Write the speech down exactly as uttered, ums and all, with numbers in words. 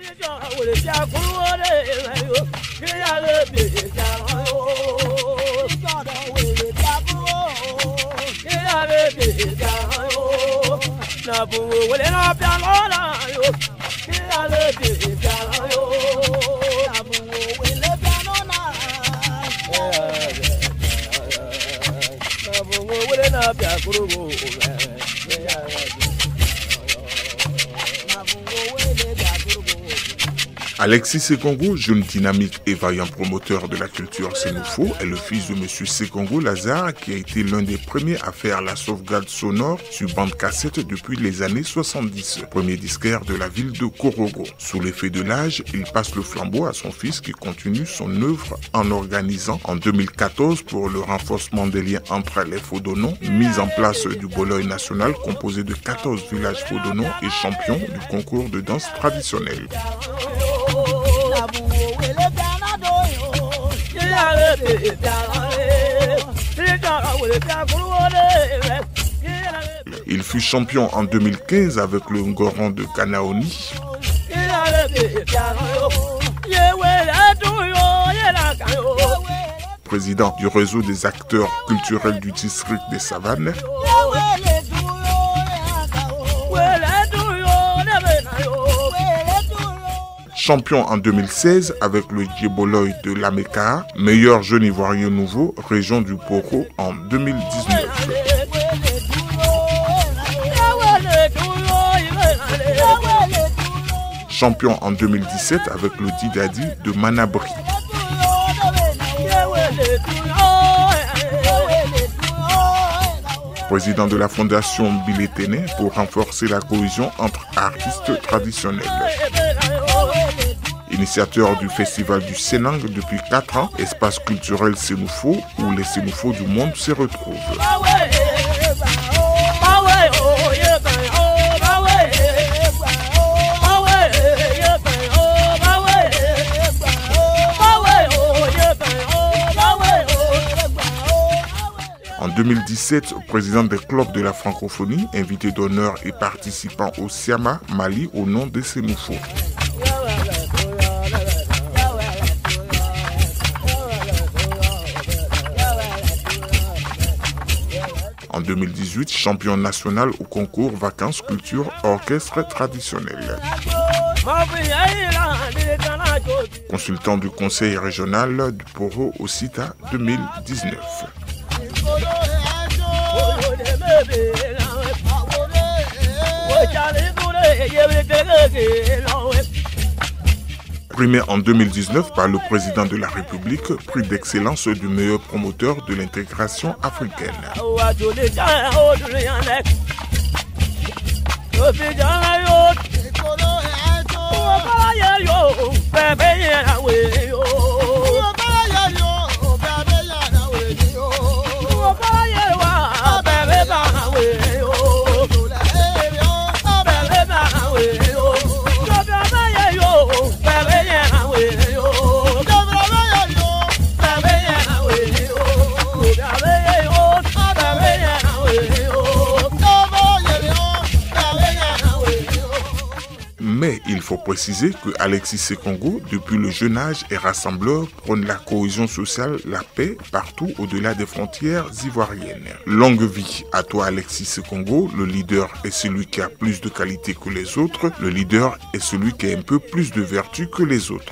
Alexis Sekongo, jeune dynamique et vaillant promoteur de la culture sénoufo, est le fils de M. Sekongo Lazare qui a été l'un des premiers à faire la sauvegarde sonore sur bande cassette depuis les années soixante-dix, premier disquaire de la ville de Korogo. Sous l'effet de l'âge, il passe le flambeau à son fils qui continue son œuvre en organisant en deux mille quatorze pour le renforcement des liens entre les Fodonons, mise en place du Boloy national composé de quatorze villages Fodonons et champions du concours de danse traditionnelle. Il fut champion en deux mille quinze avec le Ngoron de Kanaoni. Président du réseau des acteurs culturels du district des Savanes. Champion en deux mille seize avec le Djeboloy de l'Ameka, meilleur jeune ivoirien nouveau, région du Poro en deux mille dix-neuf. Champion en deux mille dix-sept avec le Didadi de Manabri. Président de la fondation Biléténé pour renforcer la cohésion entre artistes traditionnels. Initiateur du festival du Sénang depuis quatre ans, espace culturel sénoufo où les sénoufos du monde se retrouvent. En deux mille dix-sept, président des clubs de la francophonie, invité d'honneur et participant au Siama Mali au nom des Sénoufos. En deux mille dix-huit, champion national au concours Vacances Culture Orchestre Traditionnel. Consultant du conseil régional du Poro au CITA deux mille dix-neuf. Primé en deux mille dix-neuf par le président de la République, prix d'excellence du meilleur promoteur de l'intégration africaine. Mais il faut préciser que Alexis Sekongo, depuis le jeune âge, est rassembleur, prône la cohésion sociale, la paix partout au-delà des frontières ivoiriennes. Longue vie à toi Alexis Sekongo, le leader est celui qui a plus de qualité que les autres, le leader est celui qui a un peu plus de vertu que les autres.